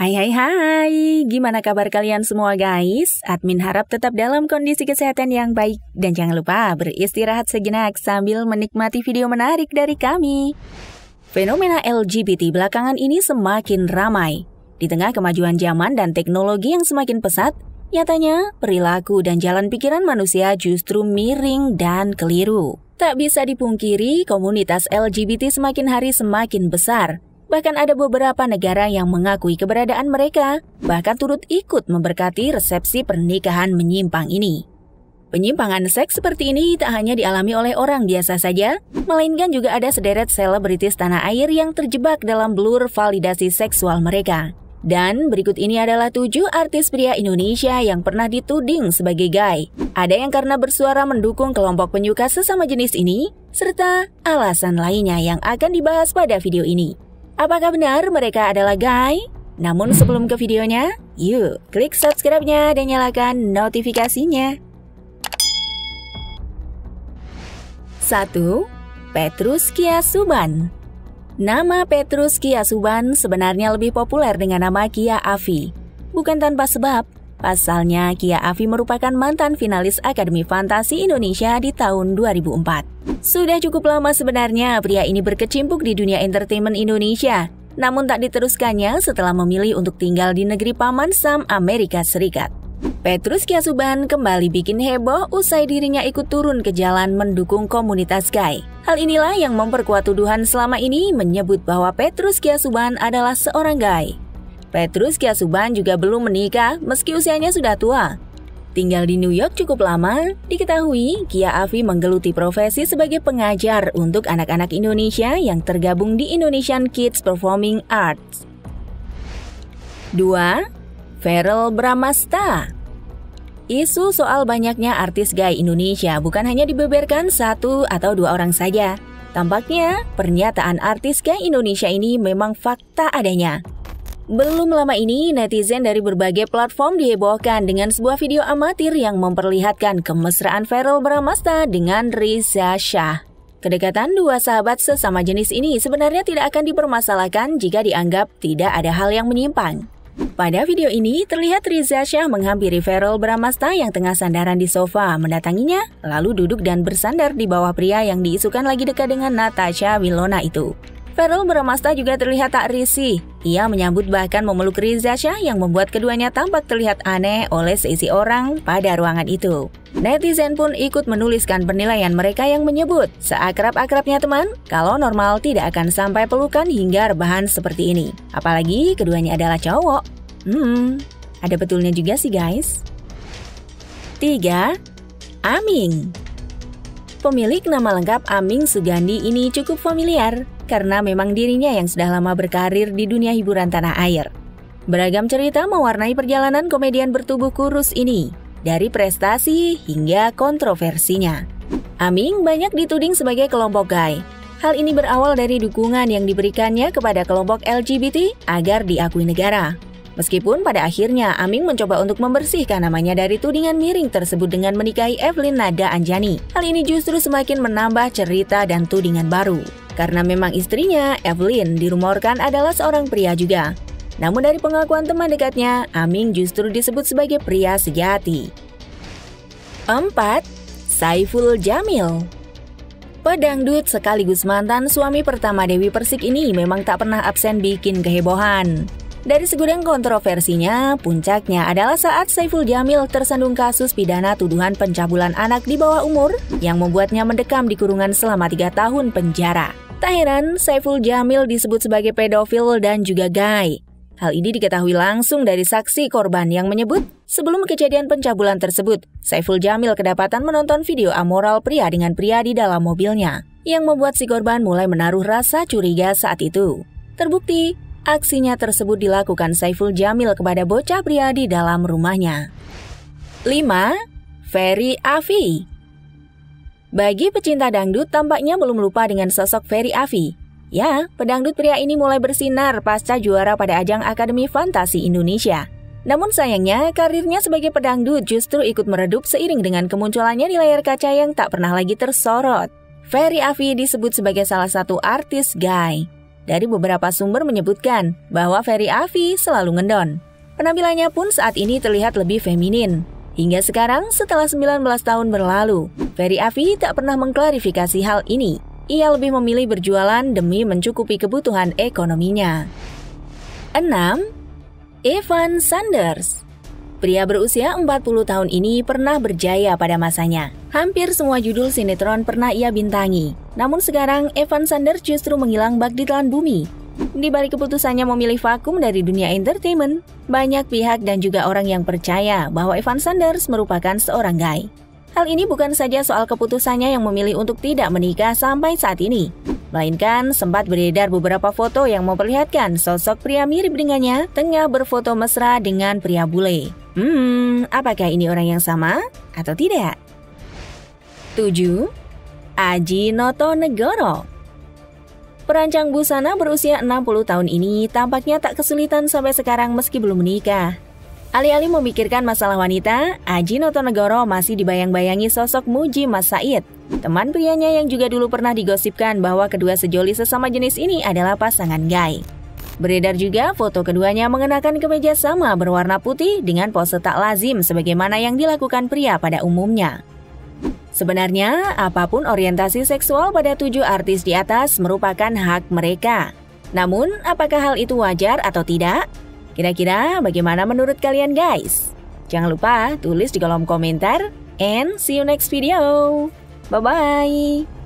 Hai, gimana kabar kalian semua guys? Admin harap tetap dalam kondisi kesehatan yang baik. Dan jangan lupa beristirahat sejenak sambil menikmati video menarik dari kami. Fenomena LGBT belakangan ini semakin ramai. Di tengah kemajuan zaman dan teknologi yang semakin pesat, nyatanya perilaku dan jalan pikiran manusia justru miring dan keliru. Tak bisa dipungkiri, komunitas LGBT semakin hari semakin besar. Bahkan ada beberapa negara yang mengakui keberadaan mereka, bahkan turut ikut memberkati resepsi pernikahan menyimpang ini. Penyimpangan seks seperti ini tak hanya dialami oleh orang biasa saja, melainkan juga ada sederet selebritis tanah air yang terjebak dalam blur validasi seksual mereka. Dan berikut ini adalah 7 artis pria Indonesia yang pernah dituding sebagai gay. Ada yang karena bersuara mendukung kelompok penyuka sesama jenis ini, serta alasan lainnya yang akan dibahas pada video ini. Apakah benar mereka adalah gay? Namun sebelum ke videonya, yuk klik subscribe-nya dan nyalakan notifikasinya. 1. Petrus Kyasuban. Nama Petrus Kyasuban sebenarnya lebih populer dengan nama Kia Afi. Bukan tanpa sebab, pasalnya Kia Afi merupakan mantan finalis Akademi Fantasi Indonesia di tahun 2004. Sudah cukup lama sebenarnya pria ini berkecimpung di dunia entertainment Indonesia, namun tak diteruskannya setelah memilih untuk tinggal di negeri Paman Sam, Amerika Serikat. Petrus Kyasuban kembali bikin heboh usai dirinya ikut turun ke jalan mendukung komunitas gay. Hal inilah yang memperkuat tuduhan selama ini menyebut bahwa Petrus Kyasuban adalah seorang gay. Petrus Kyasuban juga belum menikah meski usianya sudah tua. Tinggal di New York cukup lama, diketahui Kia Afi menggeluti profesi sebagai pengajar untuk anak-anak Indonesia yang tergabung di Indonesian Kids Performing Arts. 2. Verrell Bramasta. Isu soal banyaknya artis gay Indonesia bukan hanya dibeberkan 1 atau 2 orang saja. Tampaknya, pernyataan artis gay Indonesia ini memang fakta adanya. Belum lama ini, netizen dari berbagai platform dihebohkan dengan sebuah video amatir yang memperlihatkan kemesraan Verrell Bramasta dengan Riza Shah. Kedekatan dua sahabat sesama jenis ini sebenarnya tidak akan dipermasalahkan jika dianggap tidak ada hal yang menyimpang. Pada video ini, terlihat Riza Shah menghampiri Verrell Bramasta yang tengah sandaran di sofa, mendatanginya, lalu duduk dan bersandar di bawah pria yang diisukan lagi dekat dengan Natasha Wilona itu. Verrell Bramasta juga terlihat tak risih. Ia menyambut bahkan memeluk Riza Shah yang membuat keduanya tampak terlihat aneh oleh seisi orang pada ruangan itu. Netizen pun ikut menuliskan penilaian mereka yang menyebut, seakrab-akrabnya teman, kalau normal tidak akan sampai pelukan hingga rebahan seperti ini. Apalagi keduanya adalah cowok. Ada betulnya juga sih guys. 3. Aming. Pemilik nama lengkap Aming Sugandi ini cukup familiar karena memang dirinya yang sudah lama berkarir di dunia hiburan tanah air. Beragam cerita mewarnai perjalanan komedian bertubuh kurus ini, dari prestasi hingga kontroversinya. Aming banyak dituding sebagai kelompok gay. Hal ini berawal dari dukungan yang diberikannya kepada kelompok LGBT agar diakui negara. Meskipun pada akhirnya Aming mencoba untuk membersihkan namanya dari tudingan miring tersebut dengan menikahi Evelyn Nada Anjani. Hal ini justru semakin menambah cerita dan tudingan baru. Karena memang istrinya, Evelyn, dirumorkan adalah seorang pria juga. Namun dari pengakuan teman dekatnya, Aming justru disebut sebagai pria sejati. 4. Saiful Jamil. Pedangdut sekaligus mantan suami pertama Dewi Persik ini memang tak pernah absen bikin kehebohan. Dari segudang kontroversinya, puncaknya adalah saat Saiful Jamil tersandung kasus pidana tuduhan pencabulan anak di bawah umur yang membuatnya mendekam di kurungan selama 3 tahun penjara. Tak heran, Saiful Jamil disebut sebagai pedofil dan juga gay. Hal ini diketahui langsung dari saksi korban yang menyebut, sebelum kejadian pencabulan tersebut, Saiful Jamil kedapatan menonton video amoral pria dengan pria di dalam mobilnya, yang membuat si korban mulai menaruh rasa curiga saat itu. Terbukti, aksinya tersebut dilakukan Saiful Jamil kepada bocah pria di dalam rumahnya. 5. Ferry Afi. Bagi pecinta dangdut tampaknya belum lupa dengan sosok Ferry Afi. Ya, pedangdut pria ini mulai bersinar pasca juara pada ajang Akademi Fantasi Indonesia. Namun sayangnya, karirnya sebagai pedangdut justru ikut meredup seiring dengan kemunculannya di layar kaca yang tak pernah lagi tersorot. Ferry Afi disebut sebagai salah satu artis gay. Dari beberapa sumber menyebutkan bahwa Ferry Afi selalu ngendon. Penampilannya pun saat ini terlihat lebih feminin. Hingga sekarang setelah 19 tahun berlalu, Ferry Afi tak pernah mengklarifikasi hal ini. Ia lebih memilih berjualan demi mencukupi kebutuhan ekonominya. 6. Evan Sanders. Pria berusia 40 tahun ini pernah berjaya pada masanya. Hampir semua judul sinetron pernah ia bintangi. Namun sekarang Evan Sanders justru menghilang bak di telan bumi. Di balik keputusannya memilih vakum dari dunia entertainment, banyak pihak dan juga orang yang percaya bahwa Evan Sanders merupakan seorang gay. Hal ini bukan saja soal keputusannya yang memilih untuk tidak menikah sampai saat ini, melainkan sempat beredar beberapa foto yang memperlihatkan sosok pria mirip dengannya tengah berfoto mesra dengan pria bule. Apakah ini orang yang sama atau tidak? 7. Aji Notonegoro. Perancang busana berusia 60 tahun ini tampaknya tak kesulitan sampai sekarang meski belum menikah. Alih-alih memikirkan masalah wanita, Aji Notonegoro masih dibayang-bayangi sosok Muji Mas Said, teman prianya yang juga dulu pernah digosipkan bahwa kedua sejoli sesama jenis ini adalah pasangan gay. Beredar juga foto keduanya mengenakan kemeja sama berwarna putih dengan pose tak lazim sebagaimana yang dilakukan pria pada umumnya. Sebenarnya, apapun orientasi seksual pada 7 artis di atas merupakan hak mereka. Namun, apakah hal itu wajar atau tidak? Kira-kira bagaimana menurut kalian guys? Jangan lupa tulis di kolom komentar and see you next video. Bye-bye!